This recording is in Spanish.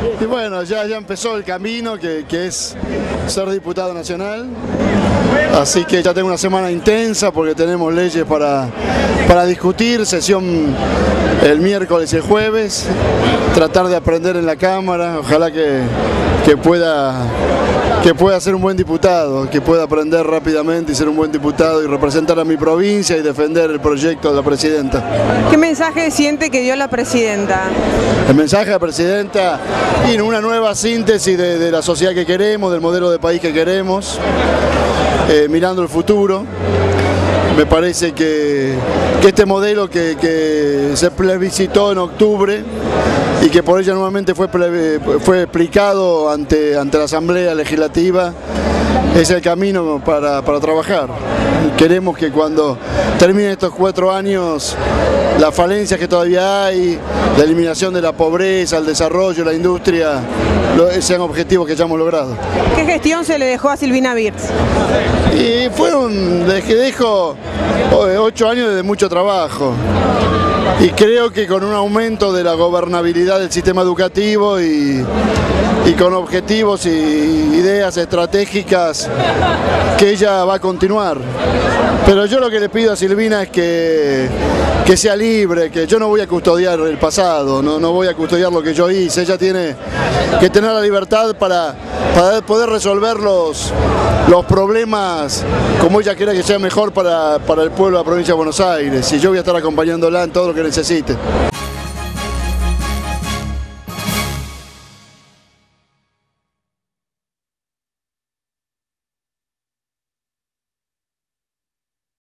Y bueno, ya empezó el camino que es ser diputado nacional. Así que ya tengo una semana intensa porque tenemos leyes para discutir, sesión el miércoles y el jueves, tratar de aprender en la Cámara, ojalá que pueda ser un buen diputado, que pueda aprender rápidamente y ser un buen diputado y representar a mi provincia y defender el proyecto de la presidenta. ¿Qué mensaje siente que dio la presidenta? El mensaje de la presidenta y una nueva síntesis de la sociedad que queremos, del modelo de país que queremos, mirando el futuro. Me parece que este modelo que se plebiscitó en octubre y que por ella nuevamente fue explicado ante la Asamblea Legislativa, es el camino para trabajar. Queremos que cuando terminen estos 4 años, las falencias que todavía hay, la eliminación de la pobreza, el desarrollo, la industria, sean objetivos que ya hemos logrado. ¿Qué gestión se le dejó a Silvina Birz? Y dejó 8 años de mucho trabajo. Y creo que con un aumento de la gobernabilidad del sistema educativo y con objetivos y ideas estratégicas que ella va a continuar. Pero yo lo que le pido a Silvina es que sea libre, que yo no voy a custodiar el pasado, no voy a custodiar lo que yo hice. Ella tiene que tener la libertad para poder resolver los problemas como ella quiera que sea mejor para el pueblo de la provincia de Buenos Aires. Y yo voy a estar acompañándola en todo lo que necesite.